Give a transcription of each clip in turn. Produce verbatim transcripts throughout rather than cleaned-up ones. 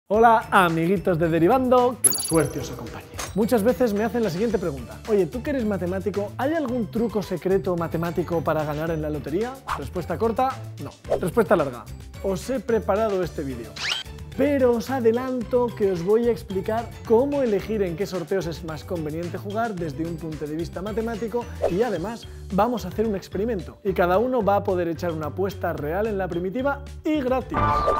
Hola, amiguitos de Derivando, que la suerte os acompañe. Muchas veces me hacen la siguiente pregunta. Oye, tú que eres matemático, ¿hay algún truco secreto matemático para ganar en la lotería? Respuesta corta, no. Respuesta larga, os he preparado este vídeo. Pero os adelanto que os voy a explicar cómo elegir en qué sorteos es más conveniente jugar desde un punto de vista matemático y además vamos a hacer un experimento y cada uno va a poder echar una apuesta real en la primitiva y gratis.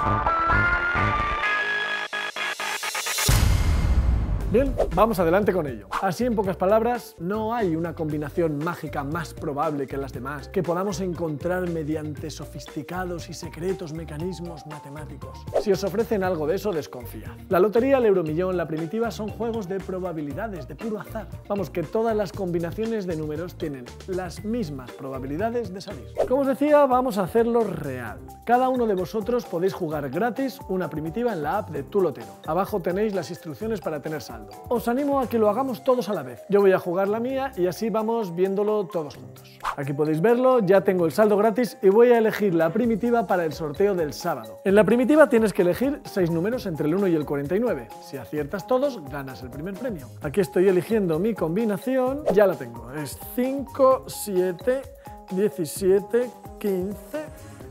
Bien, vamos adelante con ello. Así en pocas palabras, no hay una combinación mágica más probable que las demás que podamos encontrar mediante sofisticados y secretos mecanismos matemáticos. Si os ofrecen algo de eso, desconfiad. La lotería, el euromillón, la primitiva son juegos de probabilidades, de puro azar. Vamos, que todas las combinaciones de números tienen las mismas probabilidades de salir. Como os decía, vamos a hacerlo real. Cada uno de vosotros podéis jugar gratis una primitiva en la app de Tu Lotero. Abajo tenéis las instrucciones para tener saldo. Os animo a que lo hagamos todos a la vez. Yo voy a jugar la mía y así vamos viéndolo todos juntos. Aquí podéis verlo, ya tengo el saldo gratis y voy a elegir la primitiva para el sorteo del sábado. En la primitiva tienes que elegir seis números entre el uno y el cuarenta y nueve. Si aciertas todos, ganas el primer premio. Aquí estoy eligiendo mi combinación, ya la tengo. Es cinco, siete, diecisiete, quince,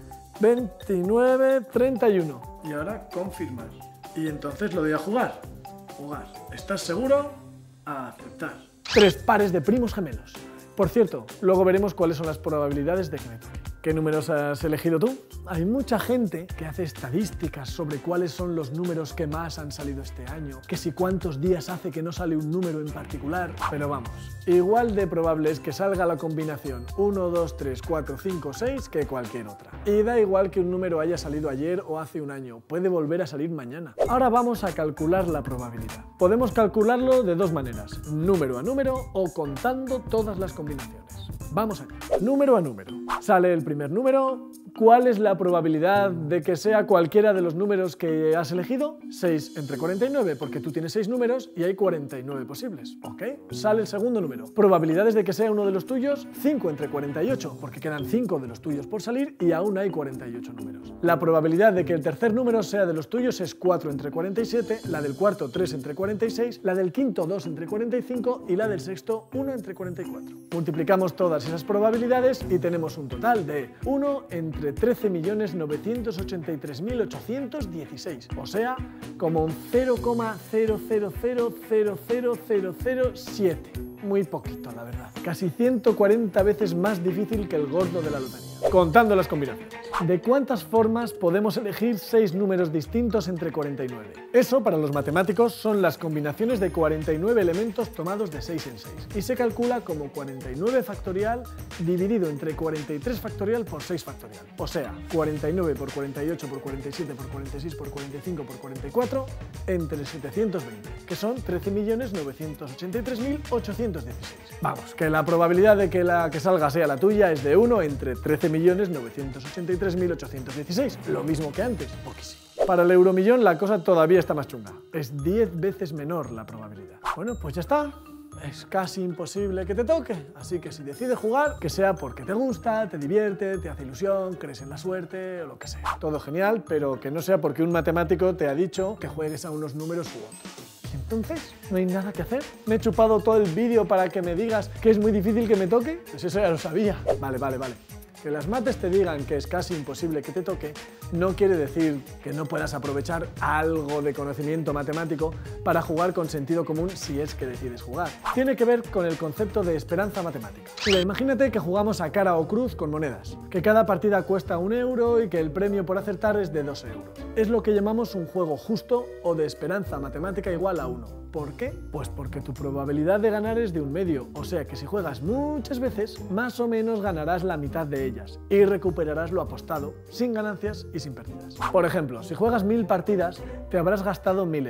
veintinueve, treinta y uno. Y ahora confirmar. Y entonces lo voy a jugar. Jugar. ¿Estás seguro? A aceptar. Tres pares de primos gemelos. Por cierto, luego veremos cuáles son las probabilidades de que me toque. ¿Qué números has elegido tú? Hay mucha gente que hace estadísticas sobre cuáles son los números que más han salido este año, que si cuántos días hace que no sale un número en particular, pero vamos, igual de probable es que salga la combinación uno, dos, tres, cuatro, cinco, seis que cualquier otra. Y da igual que un número haya salido ayer o hace un año, puede volver a salir mañana. Ahora vamos a calcular la probabilidad. Podemos calcularlo de dos maneras, número a número o contando todas las combinaciones. Vamos acá. Número a número. Sale el primer número. ¿Cuál es la probabilidad de que sea cualquiera de los números que has elegido? seis entre cuarenta y nueve, porque tú tienes seis números y hay cuarenta y nueve posibles, ¿ok? Sale el segundo número. ¿Probabilidades de que sea uno de los tuyos? cinco entre cuarenta y ocho, porque quedan cinco de los tuyos por salir y aún hay cuarenta y ocho números. La probabilidad de que el tercer número sea de los tuyos es cuatro entre cuarenta y siete, la del cuarto tres entre cuarenta y seis, la del quinto dos entre cuarenta y cinco y la del sexto uno entre cuarenta y cuatro. Multiplicamos todas esas probabilidades y tenemos un total de uno entre trece millones novecientos ochenta y tres mil ochocientos dieciséis, o sea, como un cero coma cero cero cero cero cero cero cero siete. Muy poquito, la verdad. Casi ciento cuarenta veces más difícil que el gordo de la lotería. Contando las combinaciones. ¿De cuántas formas podemos elegir seis números distintos entre cuarenta y nueve? Eso, para los matemáticos, son las combinaciones de cuarenta y nueve elementos tomados de seis en seis. Y se calcula como cuarenta y nueve factorial dividido entre cuarenta y tres factorial por seis factorial. O sea, cuarenta y nueve por cuarenta y ocho por cuarenta y siete por cuarenta y seis por cuarenta y cinco por cuarenta y cuatro entre setecientos veinte, que son trece millones novecientos ochenta y tres mil ochocientos dieciséis. Vamos, que la probabilidad de que la que salga sea la tuya es de uno entre trece millones novecientos ochenta y tres mil ochocientos dieciséis, lo mismo que antes, poquísimo. Para el euromillón la cosa todavía está más chunga, es diez veces menor la probabilidad. Bueno, pues ya está. Es casi imposible que te toque, así que si decides jugar, que sea porque te gusta, te divierte, te hace ilusión, crees en la suerte o lo que sea. Todo genial, pero que no sea porque un matemático te ha dicho que juegues a unos números u otros. Entonces, ¿no hay nada que hacer? ¿Me he chupado todo el vídeo para que me digas que es muy difícil que me toque? Pues eso ya lo sabía. Vale, vale, vale. Que las mates te digan que es casi imposible que te toque no quiere decir que no puedas aprovechar algo de conocimiento matemático para jugar con sentido común si es que decides jugar. Tiene que ver con el concepto de esperanza matemática. Mira, imagínate que jugamos a cara o cruz con monedas, que cada partida cuesta un euro y que el premio por acertar es de dos euros. Es lo que llamamos un juego justo o de esperanza matemática igual a uno. ¿Por qué? Pues porque tu probabilidad de ganar es de un medio, o sea que si juegas muchas veces, más o menos ganarás la mitad de ellas y recuperarás lo apostado, sin ganancias y sin pérdidas. Por ejemplo, si juegas mil partidas, te habrás gastado mil euros.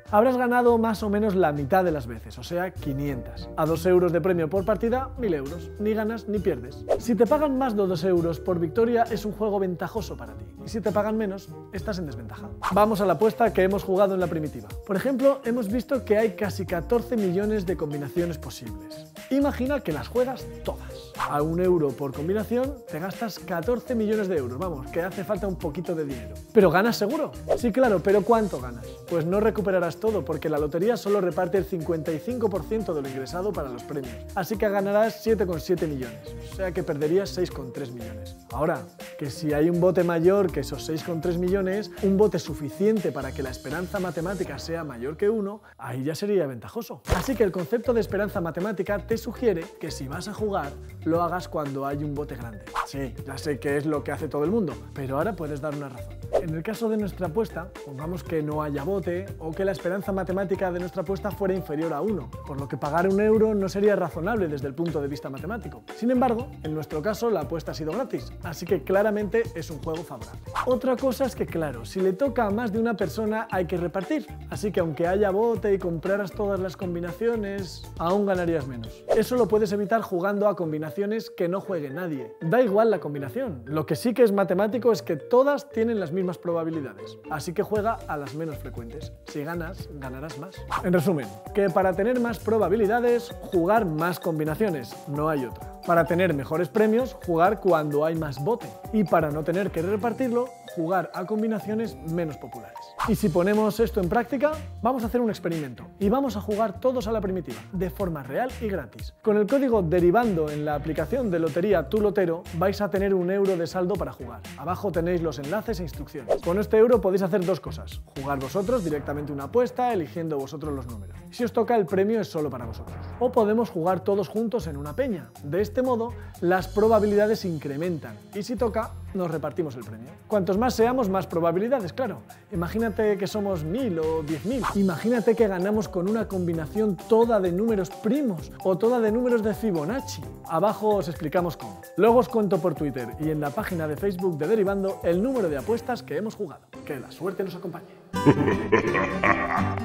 habrás ganado más o menos la mitad de las veces, o sea, quinientas. A dos euros de premio por partida, mil euros. Ni ganas ni pierdes. Si te pagan más de dos euros por victoria, es un juego ventajoso para ti. Y si te pagan menos, estás en desventaja. Vamos a la apuesta que hemos jugado en la primitiva. Por ejemplo, hemos visto que hay casi catorce millones de combinaciones posibles. Imagina que las juegas todas. A un euro por combinación te gastas catorce millones de euros. Vamos, que hace falta un poquito de dinero. ¿Pero ganas seguro? Sí, claro, pero ¿cuánto ganas? Pues no recuperarás todo porque la lotería solo reparte el cincuenta y cinco por ciento de lo ingresado para los premios. Así que ganarás siete coma siete millones. O sea que perderías seis coma tres millones. Ahora, que si hay un bote mayor que esos seis coma tres millones, un bote suficiente para que la esperanza matemática sea mayor que uno, ahí ya sería ventajoso. Así que el concepto de esperanza matemática te sugiere que si vas a jugar, lo hagas cuando hay un bote grande. Sí, ya sé que es lo que hace todo el mundo, pero ahora puedes dar una razón. En el caso de nuestra apuesta, pongamos que no haya bote o que la esperanza matemática de nuestra apuesta fuera inferior a uno, por lo que pagar un euro no sería razonable desde el punto de vista matemático. Sin embargo, en nuestro caso la apuesta ha sido gratis, así que claramente es un juego favorable. Otra cosa es que, claro, si le toca a más de una persona hay que repartir, así que aunque haya bote y compraras todas las combinaciones, aún ganarías menos. Eso lo puedes evitar jugando a combinaciones que no juegue nadie. Da igual la combinación, lo que sí que es matemático es que todas tienen las mismas probabilidades, así que juega a las menos frecuentes. Si ganas, ganarás más. En resumen, que para tener más probabilidades, jugar más combinaciones, no hay otra. Para tener mejores premios, jugar cuando hay más bote. Y para no tener que repartirlo, jugar a combinaciones menos populares. Y si ponemos esto en práctica, vamos a hacer un experimento y vamos a jugar todos a la primitiva, de forma real y gratis. Con el código derivando en la aplicación de lotería Tu Lotero vais a tener un euro de saldo para jugar. Abajo tenéis los enlaces e instrucciones. Con este euro podéis hacer dos cosas: jugar vosotros directamente una apuesta, eligiendo vosotros los números. Si os toca, el premio es solo para vosotros. O podemos jugar todos juntos en una peña. De este modo, las probabilidades incrementan y si toca, nos repartimos el premio. Cuantos más seamos, más probabilidades, claro. Imagínate que somos mil o diez mil. Imagínate que ganamos con una combinación toda de números primos o toda de números de Fibonacci. Abajo os explicamos cómo. Luego os cuento por Twitter y en la página de Facebook de Derivando el número de apuestas que hemos jugado. Que la suerte nos acompañe.